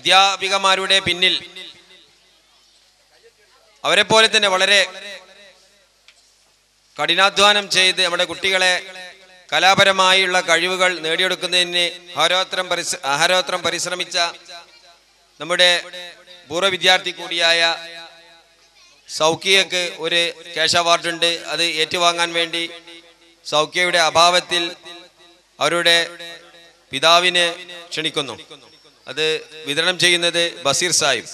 അധ്യാപികമാരുടെ പിന്നിൽ അവരെ പോലെ തന്നെ വളരെ കഠിനാധ്വാനം ചെയ്ത് നമ്മുടെ കുട്ടികളെ കലാപരമായുള്ള കഴിവുകൾ നേടിയെടുക്കുന്നതിന് അഹോരാത്രം പരിശ്രമിച്ച നമ്മുടെ പൂർവ്വ വിദ്യാർത്ഥി കൂടിയായ സൗക്കിയക്ക് ഒരു ക്യാഷ് അവാർഡുണ്ട്. അത് ഏറ്റുവാങ്ങാൻ വേണ്ടി സൗക്കിയയുടെ അഭാവത്തിൽ അവരുടെ പിതാവിനെ ക്ഷണിക്കുന്നു. അത് വിതരണം ചെയ്യുന്നത് ബസീർ സാഹിബ്.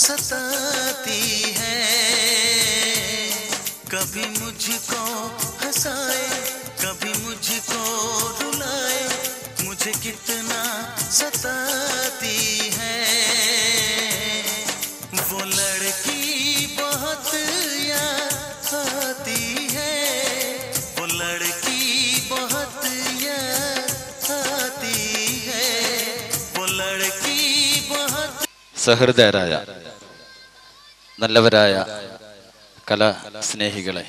सताती है, कभी मुझको हंसाए कभी मुझको रुलाए, मुझे कितना सताती है। वो लड़की बहुत याद आती है, वो लड़की बहुत याद आती है, वो लड़की बहुत. സഹൃദയരായ നല്ലവരായ കലാസ്നേഹികളെ,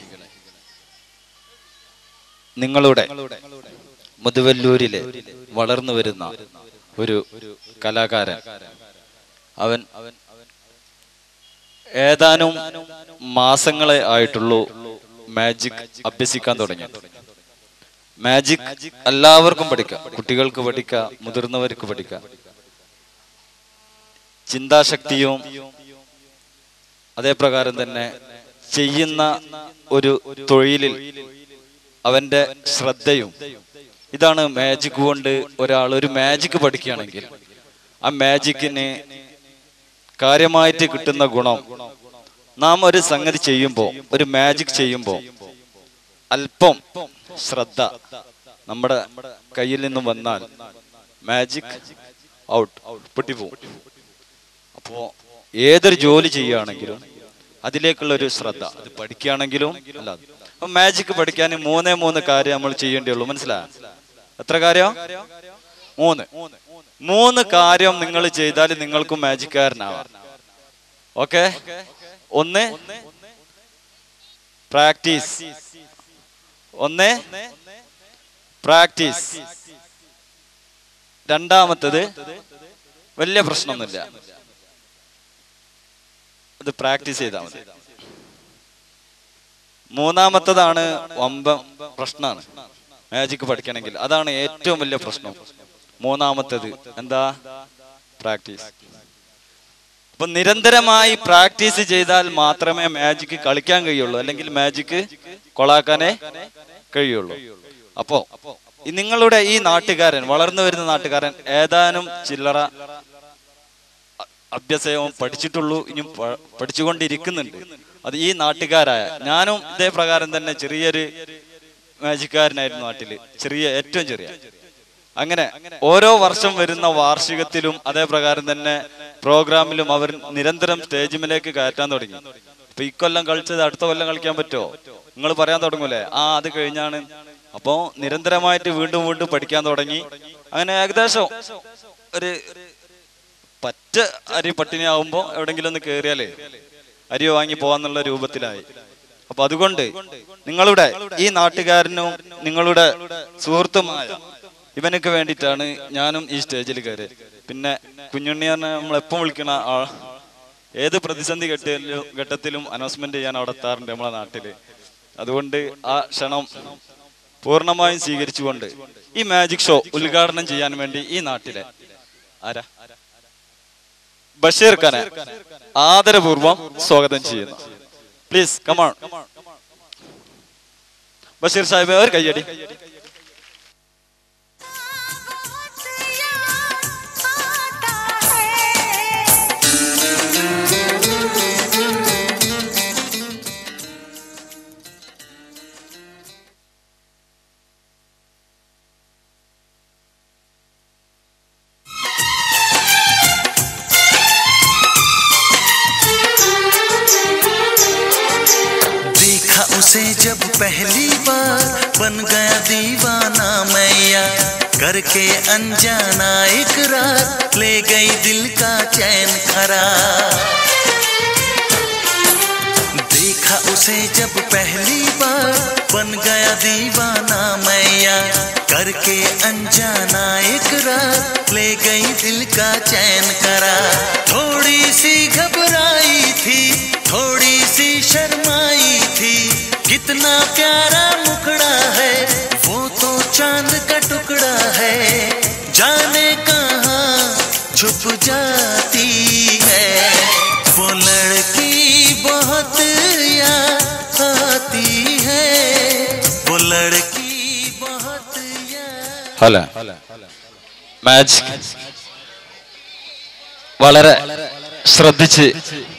നിങ്ങളുടെ മുതുവല്ലൂരിലെ വളർന്നു വരുന്ന ഒരു കലാകാരൻ, അവൻ ഏതാനും മാസങ്ങളെ ആയിട്ടുള്ളൂ മാജിക് അഭ്യസിക്കാൻ തുടങ്ങി. മാജിക് എല്ലാവർക്കും പഠിക്കാം, കുട്ടികൾക്ക് പഠിക്കാം, മുതിർന്നവർക്ക് പഠിക്കാം. ചിന്താശക്തിയും അതേപ്രകാരം തന്നെ ചെയ്യുന്ന ഒരു തൊഴിലിൽ അവന്റെ ശ്രദ്ധയും, ഇതാണ് മാജിക് കൊണ്ട് ഒരാൾ ഒരു മാജിക് പഠിക്കുകയാണെങ്കിൽ ആ മാജിക്കിന് കാര്യമായിട്ട് കിട്ടുന്ന ഗുണം, നാം ഒരു സംഗതി ചെയ്യുമ്പോൾ, ഒരു മാജിക് ചെയ്യുമ്പോൾ അല്പം ശ്രദ്ധ നമ്മുടെ കയ്യിൽ നിന്നും വന്നാൽ മാജിക് ഔട്ട്, പൊട്ടിപ്പോവും. അപ്പോ ഏതൊരു ജോലി ചെയ്യുകയാണെങ്കിലും അതിലേക്കുള്ള ഒരു ശ്രദ്ധ, അത് പഠിക്കുകയാണെങ്കിലും അല്ലാതെ. അപ്പൊ മാജിക് പഠിക്കാൻ 3 കാര്യം നമ്മൾ ചെയ്യേണ്ടിയുള്ളൂ. മനസ്സിലായോ? എത്ര കാര്യം? 3 കാര്യം നിങ്ങൾ ചെയ്താൽ നിങ്ങൾക്കും മാജിക്കാരനാവാം. ഓക്കെ? 1 practice, 1 practice. രണ്ടാമത്തത് വലിയ പ്രശ്നമൊന്നുമില്ല, അത് പ്രാക്ടീസ് ചെയ്താൽ മതി. മൂന്നാമത്തതാണ് വമ്പം പ്രശ്നമാണ് മാജിക് പഠിക്കണമെങ്കിൽ, അതാണ് ഏറ്റവും വലിയ പ്രശ്നം. മൂന്നാമത്തത് എന്താ? പ്രാക്ടീസ്. അപ്പൊ നിരന്തരമായി പ്രാക്ടീസ് ചെയ്താൽ മാത്രമേ മാജിക് കളിക്കാൻ കഴിയുള്ളൂ, അല്ലെങ്കിൽ മാജിക് കൊളാക്കാനേ കഴിയുള്ളൂ. അപ്പോ നിങ്ങളുടെ ഈ നാട്ടുകാരൻ, വളർന്നു വരുന്ന നാട്ടുകാരൻ, ഏതാനും ചില്ലറ അഭ്യസവും പഠിച്ചിട്ടുള്ളൂ, ഇനിയും പഠിച്ചുകൊണ്ടിരിക്കുന്നുണ്ട്. അത് ഈ നാട്ടുകാരായ ഞാനും ഇതേ പ്രകാരം തന്നെ ചെറിയൊരു മാജിക്കാരനായിരുന്നു നാട്ടില്, ഏറ്റവും ചെറിയ. അങ്ങനെ ഓരോ വർഷം വരുന്ന വാർഷികത്തിലും അതേ പ്രകാരം തന്നെ പ്രോഗ്രാമിലും അവർ നിരന്തരം സ്റ്റേജിലേക്ക് കയറ്റാൻ തുടങ്ങി. ഇപ്പൊ ഇക്കൊല്ലം കളിച്ചത് അടുത്ത കൊല്ലം കളിക്കാൻ പറ്റുമോ നിങ്ങൾ പറയാൻ തുടങ്ങൂലേ? അത് കഴിഞ്ഞാണ്. അപ്പോ നിരന്തരമായിട്ട് വീണ്ടും വീണ്ടും പഠിക്കാൻ തുടങ്ങി. അങ്ങനെ ഏകദേശം ഒരു പറ്റ അരി പട്ടിണിയാവുമ്പോ എവിടെങ്കിലും ഒന്ന് കേറിയാലേ അരി വാങ്ങി പോവാന്നുള്ള രൂപത്തിലായി. അപ്പൊ അതുകൊണ്ട് നിങ്ങളുടെ ഈ നാട്ടുകാരനും നിങ്ങളുടെ സുഹൃത്തുമായ ഇവനൊക്കെ വേണ്ടിയിട്ടാണ് ഞാനും ഈ സ്റ്റേജിൽ കയറിയത്. പിന്നെ കുഞ്ഞുണ്ണിയാറിനെ നമ്മളെപ്പം വിളിക്കണ ഏത് പ്രതിസന്ധി ഘട്ടത്തിലും അനൗൺസ്മെന്റ് ചെയ്യാൻ അവിടെ എത്താറുണ്ട് നമ്മളെ നാട്ടില്. അതുകൊണ്ട് ആ ക്ഷണം പൂർണ്ണമായും സ്വീകരിച്ചുകൊണ്ട് ഈ മാജിക് ഷോ ഉദ്ഘാടനം ചെയ്യാൻ വേണ്ടി ഈ നാട്ടിലെ ബഷീർ ഖാനെ ആദരപൂർവം സ്വാഗതം ചെയ്യുന്നു. പ്ലീസ് കമോൺ ബഷീർ സാഹിബ്, ഒരു കയ്യടി. उसे जब पहली बार बन गया दीवाना मैया, करके अनजाना इकरार ले गई दिल का चैन करार। देखा उसे जब पहली बार बन गया दीवाना मैया, करके अनजाना इकरार ले गई दिल का चैन करार। थोड़ी सी घबराई थी, थोड़ी सी शर्माई थी, कितना प्यारा मुखड़ा है वो तो चांद का टुकड़ा है, जाने कहाँ छुप जाती है। वो लड़की बहुत याद आती है, वो लड़की बहुत ഹലോ മാജിക് വളരെ ശ്രദ്ധിച്ച്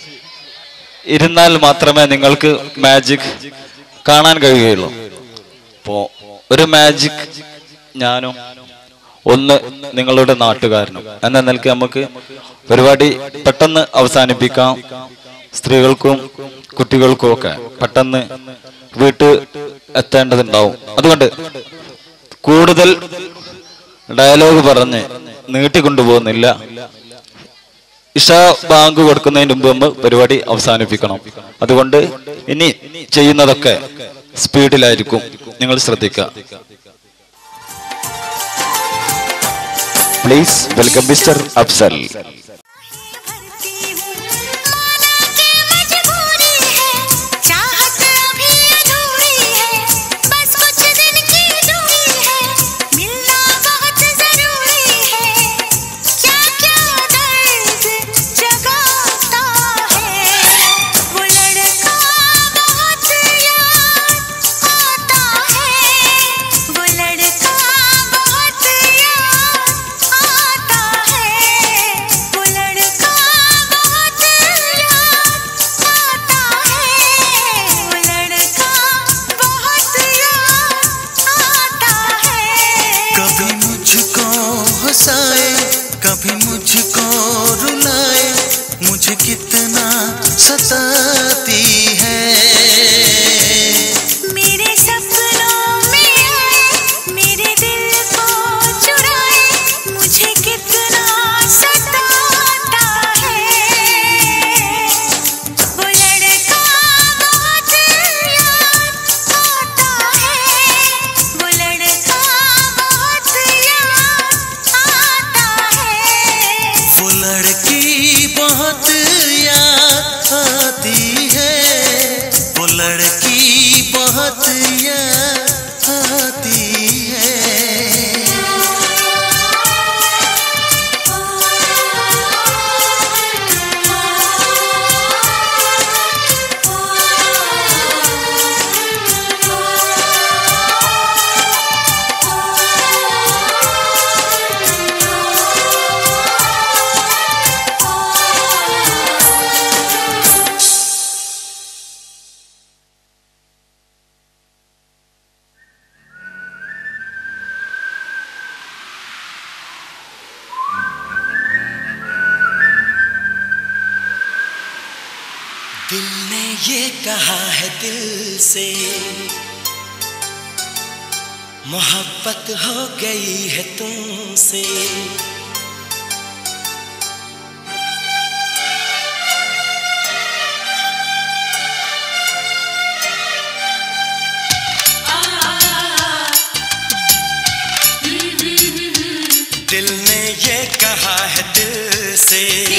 ഇരുന്നാൽ മാത്രമേ നിങ്ങൾക്ക് മാജിക് കാണാൻ കഴിയുകയുള്ളൂ. അപ്പോ ഒരു മാജിക് ഞാനും ഒന്ന് നിങ്ങളുടെ നാട്ടുകാരനും എന്ന നിലയ്ക്ക് നമുക്ക് പരിപാടി പെട്ടെന്ന് അവസാനിപ്പിക്കാം. സ്ത്രീകൾക്കും കുട്ടികൾക്കും ഒക്കെ പെട്ടെന്ന് വീട്ടിൽ എത്തേണ്ടതുണ്ടാവും. അതുകൊണ്ട് കൂടുതൽ ഡയലോഗ് പറഞ്ഞ് നീട്ടിക്കൊണ്ടുപോകുന്നില്ല. ഇഷാ ബാങ്ക് കൊടുക്കുന്നതിന് മുമ്പ് നമ്മൾ പരിപാടി അവസാനിപ്പിക്കണം. അതുകൊണ്ട് ഇനി ചെയ്യുന്നതൊക്കെ സ്പീഡിലായിരിക്കും, നിങ്ങൾ ശ്രദ്ധിക്കുക. Please welcome mister Afzal. कभी मुझको रुलाए, मुझे कितना सताती है। मेरे सपनों में आए, मेरे दिल को चुराए, मुझे कितना सताता है। वो लड़का बहुत याद आता है, वो लड़का बहुत याद आता है। वो लड़की बहुत याद आती है, वो लड़की बहुत याद आती है। दिल ने ये कहा है दिल से, मोहब्बत हो गई है तुमसे। दिल ने ये कहा है दिल से,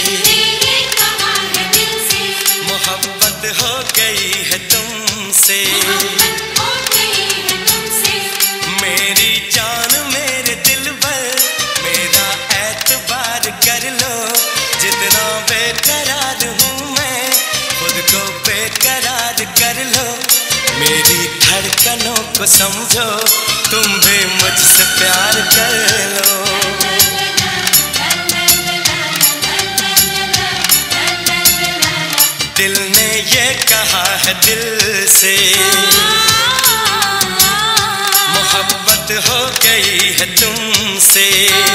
मोहब्बत हो गई है तुमसे। मेरी जान मेरे दिल पर मेरा एतबार कर लो, जितना बेकरार हूँ मैं खुद को बेकरार कर लो। मेरी धड़कनों को समझो, तुम भी मुझसे प्यार कर लो। दिल ने ये कहा है दिल से, मोहब्बत हो गई है तुमसे।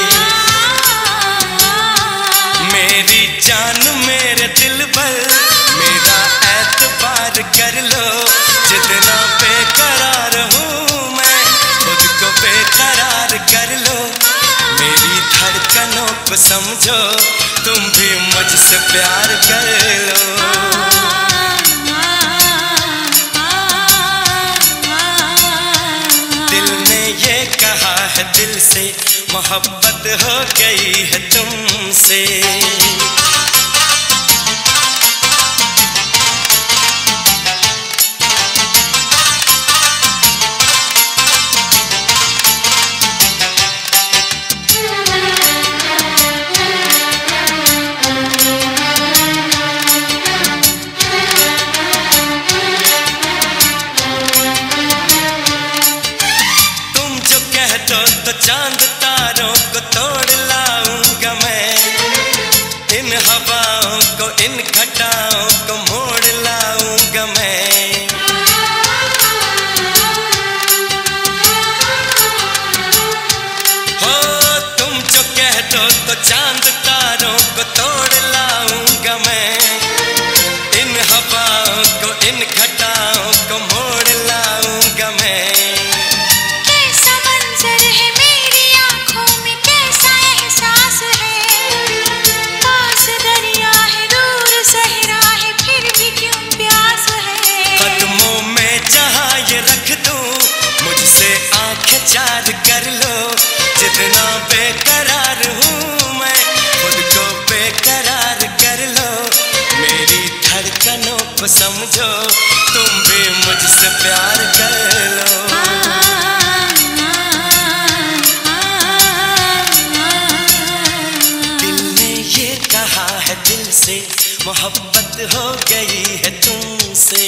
मेरी जान मेरे दिल पर मेरा एतबार कर लो, जितना बेकरार हूँ मैं खुद को बेकरार कर लो। मेरी धड़कनों को समझो, तुम भी मुझसे प्यार कर लो। दिल ने ये कहा है दिल से, मोहब्बत हो गई है तुमसे। तो चांद तारों को तोड़ लाऊंगा मैं, इन हवाओं को इन घटाओं को मोड़ इन घटाओं को मोड़ लाऊंगा मैं। कैसा मंजर है मेरी आँखों में, कैसा एहसास है। पास दरिया है, दूर सहरा है, फिर भी क्यों प्यास है। कदमों में जहाँ ये रख दूं, मुझसे आंखें चार कर लो। जितना बेकरार हूँ मैं, खुद को बेकरार कर लो। मेरी धड़कनों को समझो, तुम भी मुझसे प्यार कर लो। दिल ने ये कहा है दिल से, मोहब्बत हो गई है तुमसे।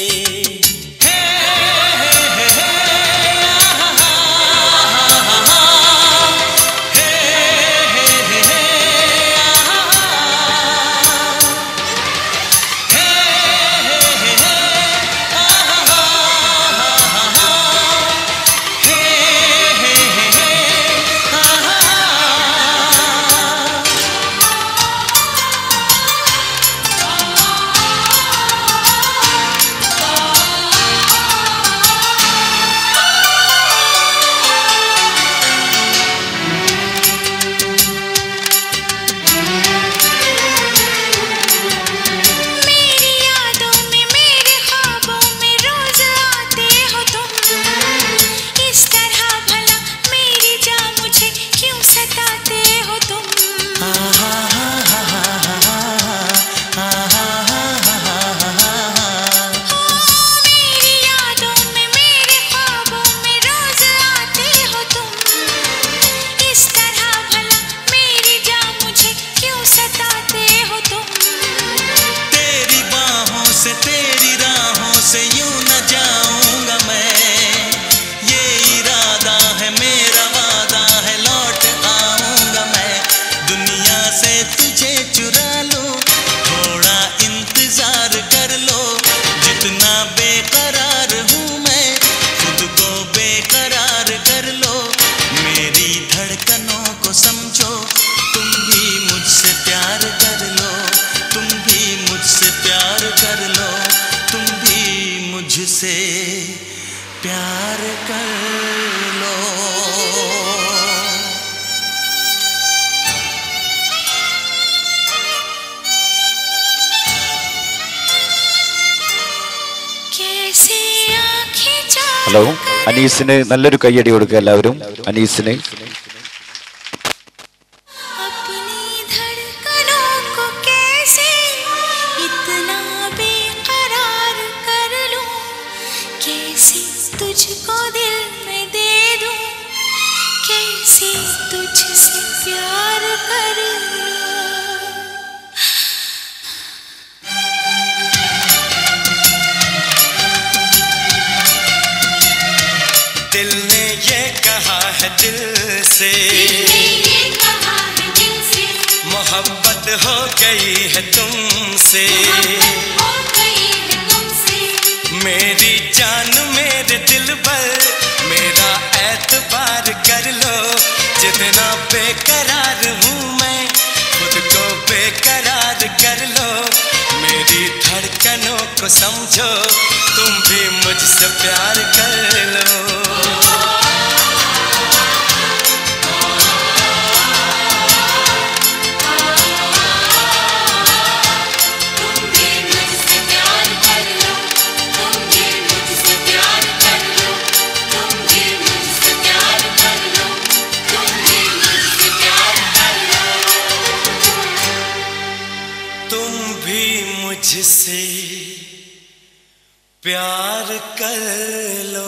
ഹലോ, അനീസിന് നല്ലൊരു കയ്യടി കൊടുക്കുക എല്ലാവരും. അനീസിന് दिल ने ये कहा है दिल से, मोहब्बत हो गई है तुमसे। मेरी जान मेरे दिल पर मेरा एतबार कर लो। जितना बेकरार हूँ मैं, खुद को बेकरार कर लो। मेरी धड़कनों को समझो, तुम भी मुझसे प्यार कर लो। मुझसे प्यार कर लो।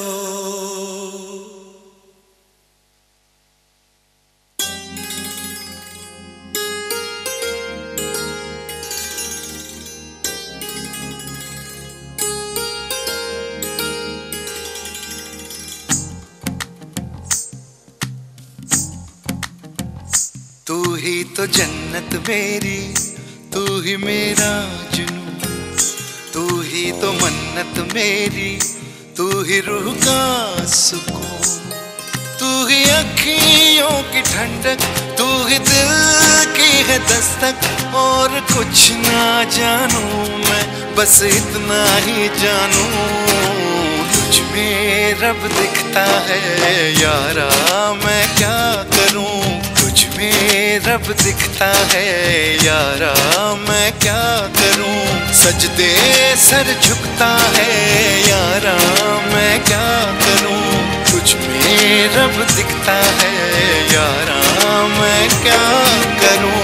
तू ही तो जन्नत मेरी, तू ही मेरा जुनून, तू ही तो मन्नत मेरी, तू ही रूह का सुकून, तू ही अखियों की ठंडक, तू ही दिल की है दस्तक। और कुछ ना जानूं मैं बस इतना ही जानू तुझ में रब दिखता है यारा मैं क्या करूं तुझ में रब दिखता है यारा मैं क्या करूं सजदे सर झुकता है यारा मैं क्या करूं तुझ में रब दिखता है यारा मैं क्या करूं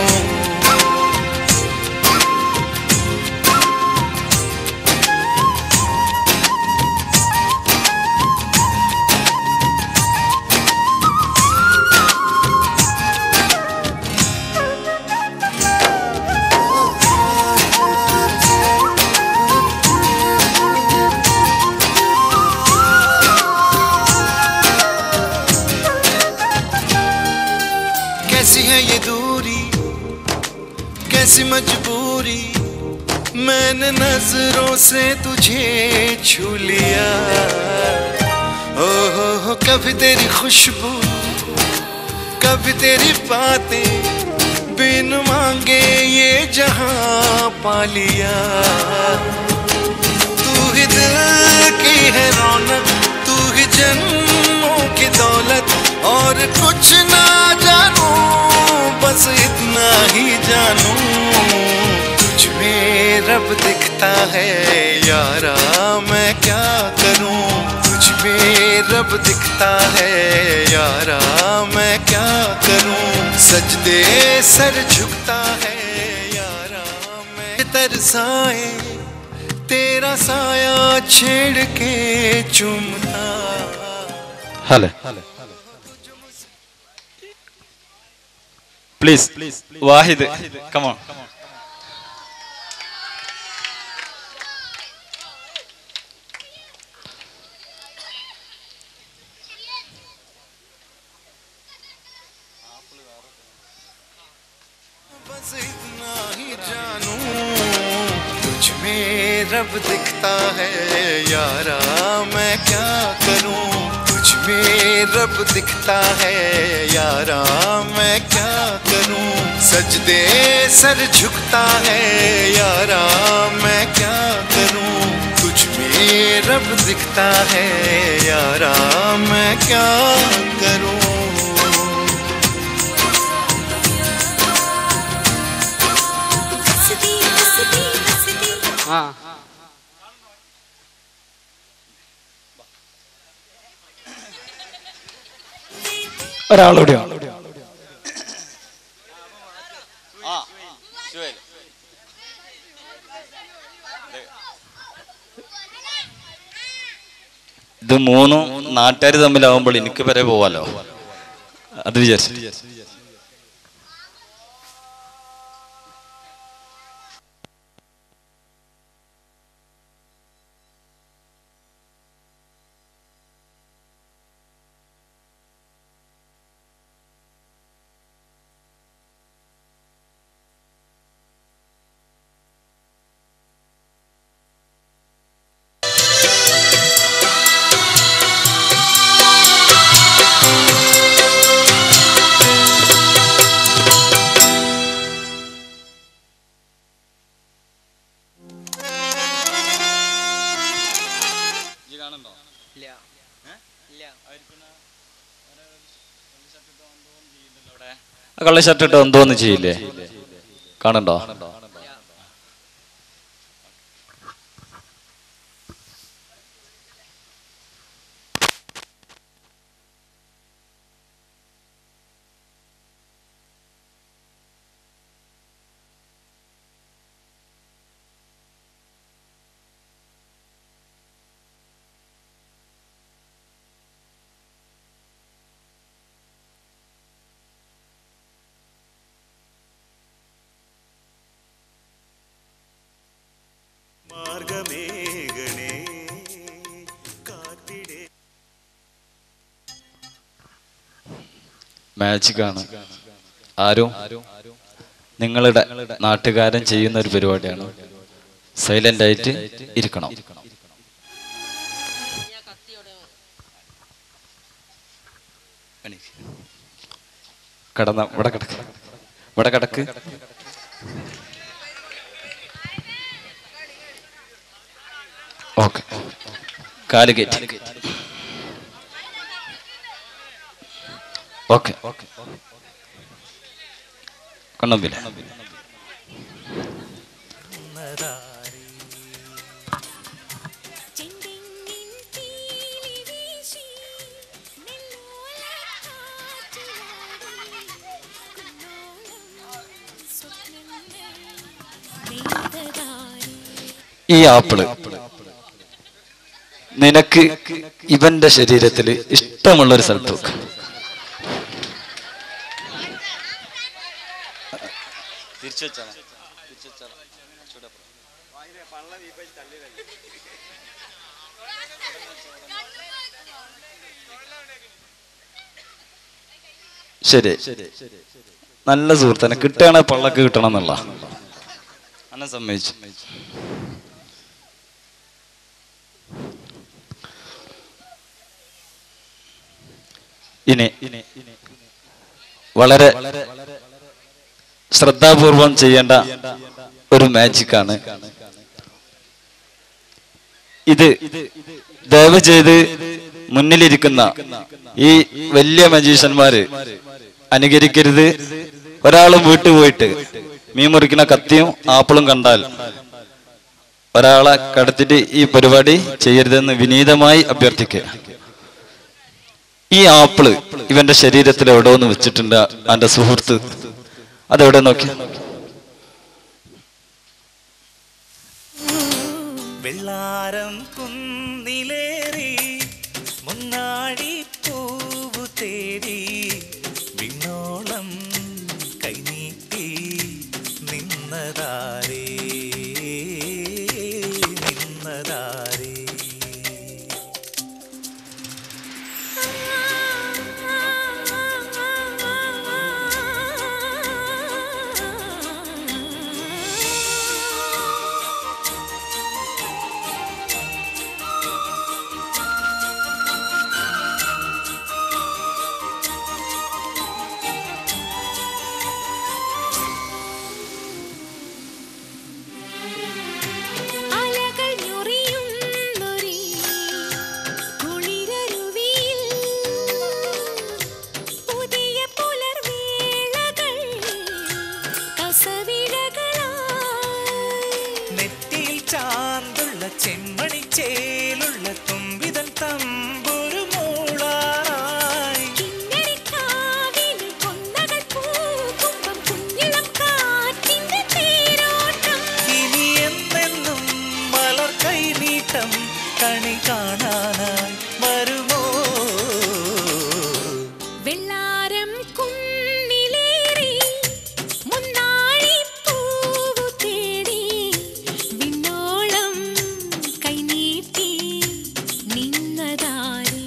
कैसी है ये दूरी कैसी मजबूरी मैंने नजरों से तुझे छू लिया हो कभी तेरी खुशबू कभी तेरी बातें बिन मांगे ये जहां पा लिया तू ही दिल की है रौनक तू ही जन्मों की दौलत और कुछ ना जानू बस इतना ही जानू तुझ में रब दिखता है यारा मैं क्या करूं तुझ में रब दिखता है यारा मैं क्या करूं सजदे सर झुकता है यारा मैं तरसाए तेरा साया छेड़ के चुमता ഹലോ പ്ലീസ് വാഹിദ് കമോൺ बस इतना ही जानू तुझ में रब दिखता है यारा मैं क्या करूं तुझ में रब दिखता है यारा मैं क्या करूं सजदे सर झुकता है यारा मैं क्या करूं तुझ में रब दिखता है यारा मैं क्या करूं ഒരാളൂടെ ഇത് മൂന്നും നാട്ടുകാർ തമ്മിലാവുമ്പോൾ എനിക്ക് വരെ പോവാലോ അത് വിചാരിച്ചു കള്ള ഷർട്ട് ഇട്ട് എന്തോന്ന് ചെയ്യില്ലേ കാണണ്ടോ മാജിക്കാണ് ആരും നിങ്ങളുടെ നാട്ടുകാരൻ ചെയ്യുന്ന ഒരു പരിപാടിയാണ് സൈലന്റ് ആയിട്ട് ഇരിക്കണം കടന്ന ഇവിടെ കിടക്ക് ഓക്കെ, കാല് കയറ്റി. ഓക്കെ, കണ്ണമ്പില്ല. ഈ ആപ്പിള് നിനക്ക് ഇവന്റെ ശരീരത്തിൽ ഇഷ്ടമുള്ള ഒരു സ്ഥലത്ത് വെക്ക്. ശരി, നല്ല സുഹൃത്തനെ കിട്ടുകയാണെ പള്ളക്ക് കിട്ടണം എന്നുള്ള അന്നെ സമ്മതിച്ചു. ഇനി വളരെ ശ്രദ്ധാപൂർവം ചെയ്യേണ്ട ഒരു മാജിക്കാണ് ഇത്. ദയവ് ചെയ്ത് മുന്നിലിരിക്കുന്ന ഈ വലിയ മജീഷ്യന്മാര് അനുകരിക്കരുത്. ഒരാളും വീട്ടിൽ പോയിട്ട് മീൻ മുറിക്കുന്ന കത്തിയും ആപ്പിളും കണ്ടാൽ ഒരാളെ കടത്തിട്ട് ഈ പരിപാടി ചെയ്യരുതെന്ന് വിനീതമായി അഭ്യർത്ഥിക്കുക. ഈ ആപ്പിള് ഇവന്റെ ശരീരത്തിൽ എവിടെ ഒന്ന് വെച്ചിട്ടുണ്ട് അവന്റെ സുഹൃത്ത്. അതെവിടെ നോക്കി? വെള്ളാരം കുന്നിലേറി മുന്നാടി പൂവു തേടി വിണ്ണോളം കൈനീട്ടി നിന്നതാരേ നിന്നതാരേ. ചെമ്മണി ചേലുള്ള തുമ്പിതൻ തമ്പുരു മൂളാറായി ഇനി എന്നെന്നും മലർ കൈനീട്ടം കണി കാണാനായി വരുമോ? വെള്ളാരം കുന്നിലേറി മുന്നാഴി പൂവു തേടി വിണ്ണോളം കൈനീട്ടി നിന്നതാരേ.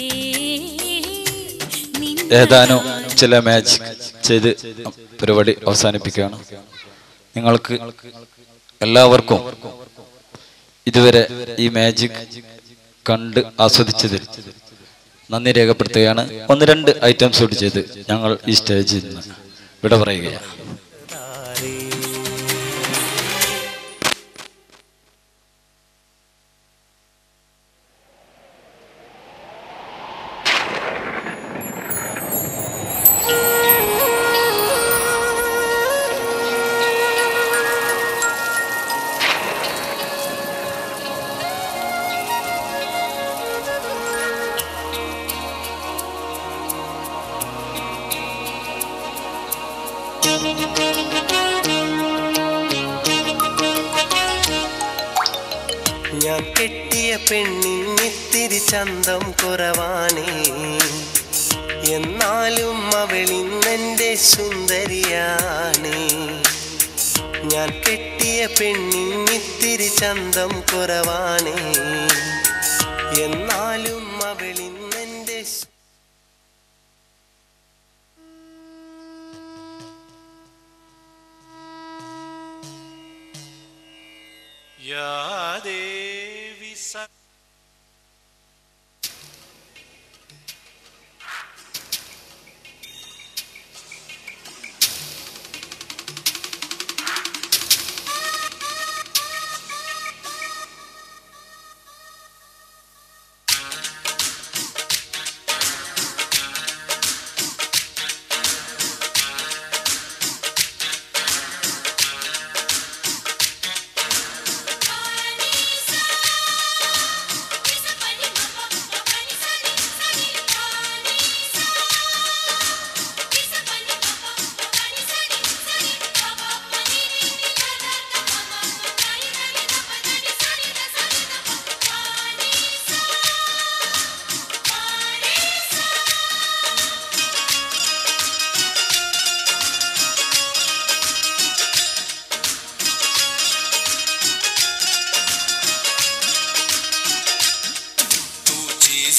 ഏതാനും ചില മാച്ച് ചെയ്ത് പരിപാടി അവസാനിപ്പിക്കുകയാണ്. നിങ്ങൾക്ക് എല്ലാവർക്കും ഇതുവരെ ഈ മാജിക് കണ്ട് ആസ്വദിച്ചതിൽ നന്ദി രേഖപ്പെടുത്തുകയാണ്. 1-2 ഐറ്റംസ് കൂടി ചെയ്ത് ഞങ്ങൾ ഈ സ്റ്റേജിൽ നിന്ന് വിട പറയുകയാണ്. ഞാൻ കെട്ടിയ പെണ്ണിന്നിത്തിരി ചന്തം കുറവാണേ, എന്നാലും അവളിന്നെൻ്റെ സുന്ദരിയാണ്. ഞാൻ കെട്ടിയ പെണ്ണിന്നിത്തിരി ചന്തം കുറവാണേ, എന്നാലും അവളിന്നെൻ്റെ യാദേവി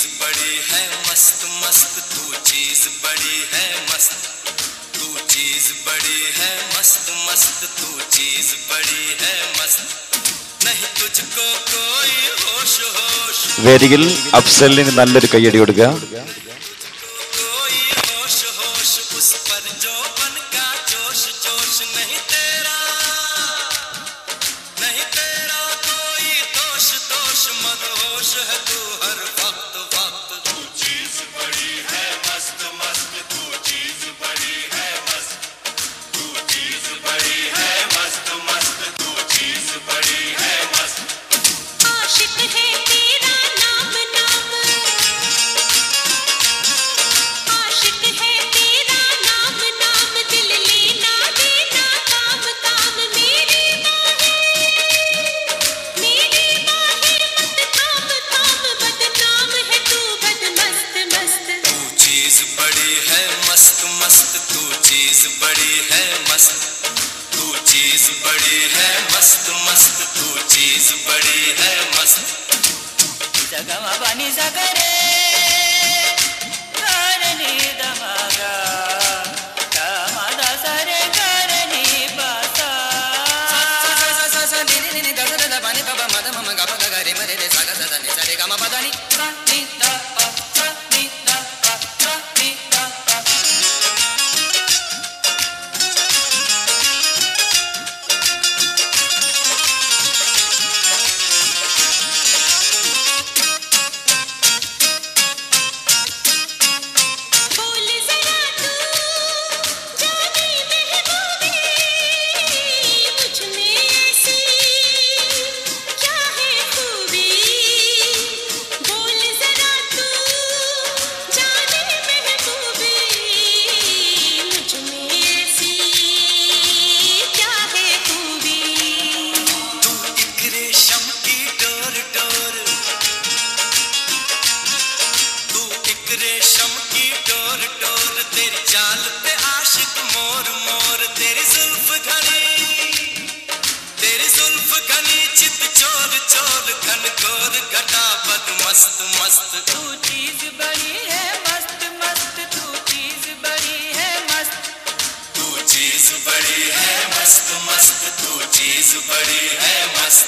बड़ी है मस्त मस्त, तू चीज बड़ी है मस्त, तू चीज बड़ी है मस्त मस्त, तू चीज बड़ी है मस्त, नहीं तुझको कोई होश होश। വേദിയിൽ അഫ്സലിന് നല്ലൊരു കയ്യടി കൊടുക്കുക. कोई होश होश उस पर जो बन का जोश जोश, नहीं तेरा कोई दोष दोष, मदहोश है तू हर वक्त वक्त। तू चीज बड़ी है मस्त मस्त, तू चीज बड़ी है मस्त, तू चीज बड़ी है मस्त मस्त, तू चीज बड़ी है मस्त। आशिक है तेरा नाम नाम, आशिक है तेरा नाम नाम, दिल लेना देना काम काम, मेरी बाहें मत थाम थाम, बदनाम है तू बद मस्त मस्त। तू चीज बड़ी है मस्त मस्त, तू चीज बड़ी है मस्त, तू चीज बड़ी है मस्त मस्त, तू चीज बड़ी है मस्त। जगमा पानी सगरे करनी दमागा, कामादा सरे करनी पासा, नी द द द पानी पापा मद मम गा गा गा रे मरे रे सा गा सा नी सा रे गा म पा दा नी सा नी द पा सा नी द पा सा नी द पा। बोल जरा तू जाने महबूबे, मुझ में ऐसी क्या है खूबी, बोल जरा तू जाने महबूबे, मुझ में ऐसी क्या है खूबी। तू एक रेशम की डोर डोर, तू एक रेशम की डोर डोर, तेरी चाल पे आशिक मोर मोर, तेरी जुल्फ घनी चित चोर चोर, घन घोर घटा बद मस्त मस्त। तू चीज बड़ी है मस्त मस्त, तू चीज बड़ी है मस्त, तू चीज बड़ी है मस्त मस्त, तू चीज बड़ी है मस्त।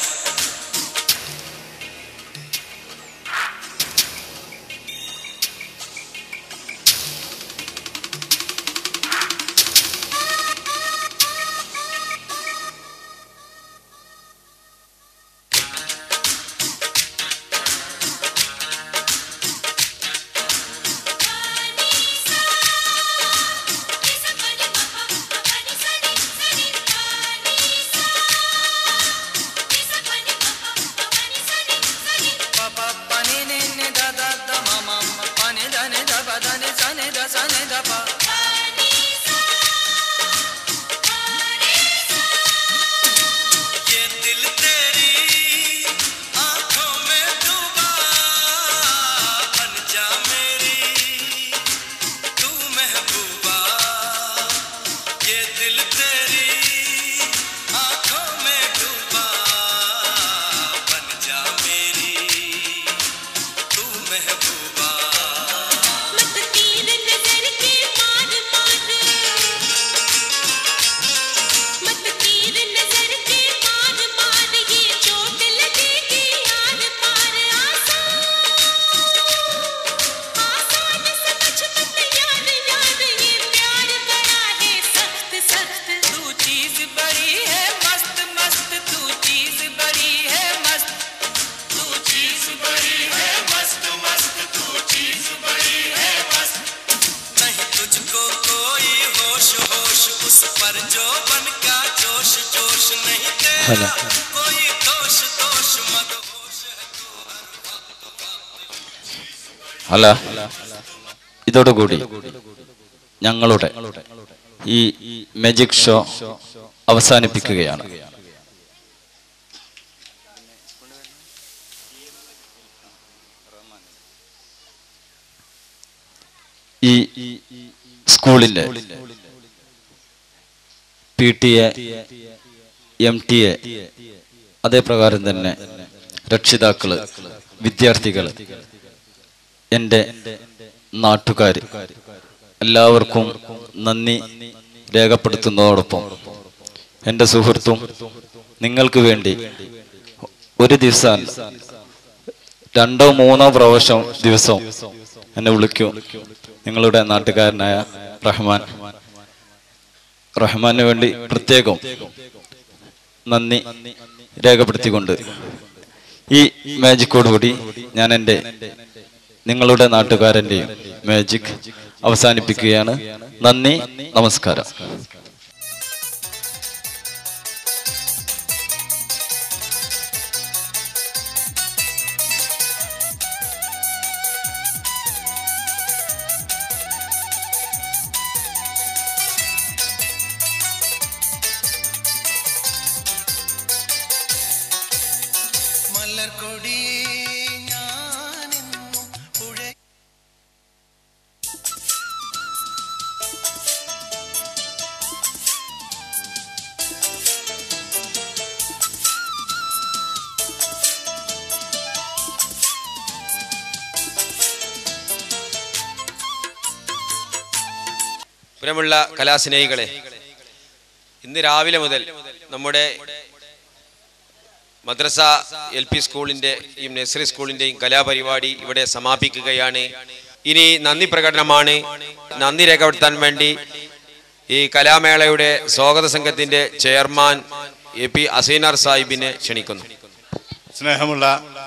पापा पानी ने द द द मामा पानी द ने द प द ने सा ने द सा ने द पा। ये दिल तेरी आंखों में डूबा, बन जा मेरी तू महबूबा। ये दिल तेरी आंखों में डूबा, बन जा मेरी तू महबूबा। मत तीर नजर के मार मार, मत तीर नजर के मार मार, ये चोट लगेगी यार पार। आसान समझ मत यार यार, ये प्यार बड़ा है सख्त सख्त। तू चीज बड़ी है मस्त मस्त, तू चीज बड़ी है मस्त, तू चीज बड़ी है मस्त मस्त, तू चीज बड़ी है मस्त, नहीं तुझको कोई होश होश उस पर जो बन का जोश जोश, नहीं तेरा कोई दोष दोष, मदहोश है तू हर वक्त। അല്ല, ഇതോടുകൂടി ഞങ്ങളുടെ ഈ മാജിക് ഷോ അവസാനിപ്പിക്കുകയാണ്. ഈ സ്കൂളിന്റെ PTA, MTA, അതേ പ്രകാരം തന്നെ രക്ഷിതാക്കള്, വിദ്യാർത്ഥികള്, എൻ്റെ നാട്ടുകാർ എല്ലാവർക്കും നന്ദി രേഖപ്പെടുത്തുന്നതോടൊപ്പം എൻ്റെ സുഹൃത്തും നിങ്ങൾക്ക് വേണ്ടി ഒരു ദിവസം 2-3 പ്രാവശ്യം ദിവസം എന്നെ വിളിക്കും. നിങ്ങളുടെ നാട്ടുകാരനായ റഹ്മാന് വേണ്ടി പ്രത്യേകം നന്ദി രേഖപ്പെടുത്തിക്കൊണ്ട് ഈ മാജിക്കോടുകൂടി ഞാൻ എൻ്റെ നിങ്ങളുടെ നാട്ടുകാരൻ്റെയും മാജിക് അവസാനിപ്പിക്കുകയാണ്. നന്ദി, നമസ്കാരം. പ്രിയമുള്ള കലാസ്നേഹികളെ, ഇന്ന് രാവിലെ മുതൽ നമ്മുടെ മദ്രസ LP സ്കൂളിൻ്റെയും നഴ്സറി സ്കൂളിൻ്റെയും കലാപരിപാടി ഇവിടെ സമാപിക്കുകയാണ്. ഇനി നന്ദി പ്രകടനമാണ്. നന്ദി രേഖപ്പെടുത്താൻ വേണ്ടി ഈ കലാമേളയുടെ സ്വാഗത സംഘത്തിൻ്റെ ചെയർമാൻ AP അസീനാർ സാഹിബിനെ ക്ഷണിക്കുന്നു. സ്നേഹമുള്ള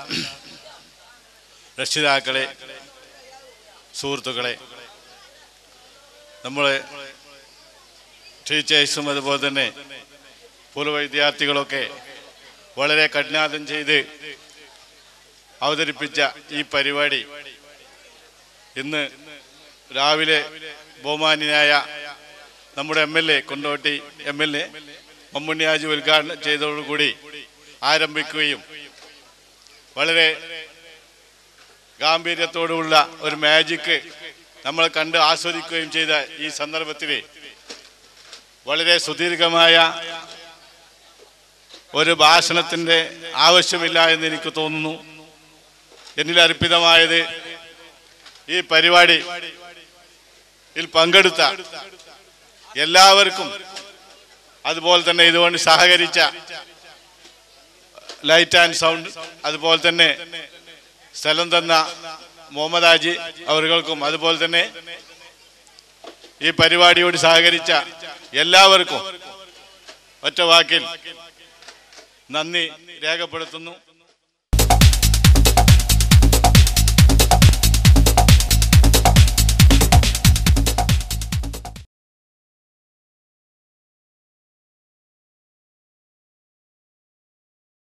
രക്ഷിതാക്കളെ, സുഹൃത്തുക്കളെ, നമ്മളെ ടീച്ചേഴ്സും അതുപോലെ തന്നെ പൂർവ്വ വിദ്യാർത്ഥികളൊക്കെ വളരെ കഠിനാധ്വാനം ചെയ്ത് അവതരിപ്പിച്ച ഈ പരിപാടി ഇന്ന് രാവിലെ ബഹുമാന്യനായ നമ്മുടെ MLA കൊണ്ടോട്ടി MLA മമ്മുണ്ണി ഹാജി ഉദ്ഘാടനം ചെയ്തതോടുകൂടി ആരംഭിക്കുകയും വളരെ ഗാംഭീര്യത്തോടുള്ള ഒരു മാജിക് നമ്മൾ കണ്ട് ആസ്വദിക്കുകയും ചെയ്ത ഈ സന്ദർഭത്തിൽ വളരെ സുദീർഘമായ ഒരു ഭാഷണത്തിൻ്റെ ആവശ്യമില്ല എന്ന് എനിക്ക് തോന്നുന്നു. എന്നിൽ അർപ്പിതമായത് ഈ പരിപാടിയിൽ പങ്കെടുത്ത എല്ലാവർക്കും, അതുപോലെ തന്നെ ഇതുകൊണ്ട് സഹകരിച്ച ലൈറ്റ് ആൻഡ് സൗണ്ട്, അതുപോലെ തന്നെ സ്ഥലം തന്ന മുഹമ്മദ് ഹാജി അവർക്കും, അതുപോലെ തന്നെ ഈ പരിപാടിയോട് സഹകരിച്ച എല്ലാവർക്കും ഒറ്റ വാക്കിൽ നന്ദി രേഖപ്പെടുത്തുന്നു.